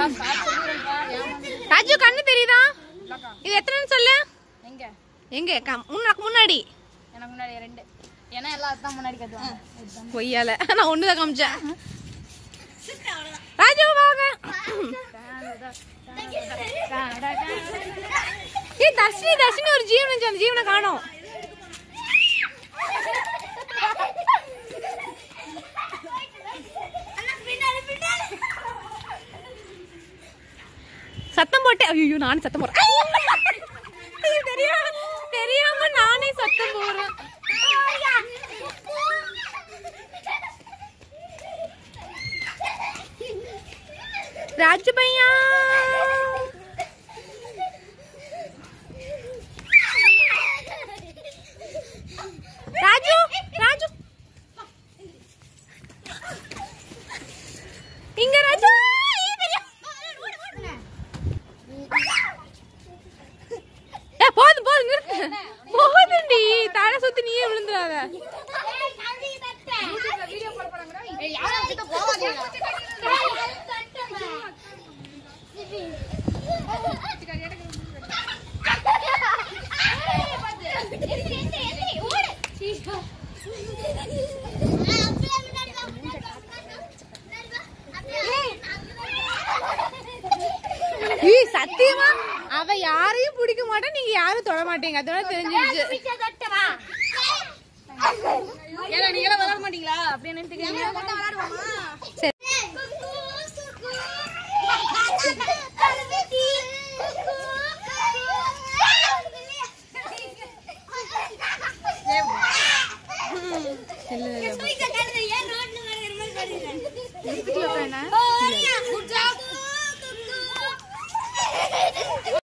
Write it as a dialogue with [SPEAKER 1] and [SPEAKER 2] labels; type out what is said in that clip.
[SPEAKER 1] ராஜு கண்ணு தெரியுதா? இது எத்தனைன்னு சொல்லு. எங்க எங்க உனக்கு முன்னாடி? எனக்கு முன்னாடி 2. ஏன்னா எல்லாரும் முன்னாடி கட்டுவாங்க. பொய்யால நான் ஒண்ணுதான் காமிச்சேன். ராஜு வாங்க. ஏய் தர்ஷினி தர்ஷினி ஒரு ஜீவன் அந்த ஜீவனை காணோம். சத்தம் போட்டே. ஐயோ நானே சத்தம் போடுறேன். தெரியாம நானே சத்தம் போடுறேன். ராஜு பையா ராஜு ராஜு இங்க ராஜு போதும் போதும் போதுண்டி தலை சுத்தி நீயே விழுந்துடாத. சத்தியமா அவ யாரையும் பிடிக்க மாட்டா, நீங்க யாரும் தொட மாட்டீங்க. அதோட தெரிஞ்சிருச்சு. நீங்க விளையாட மாட்டீங்களா அப்படின்னு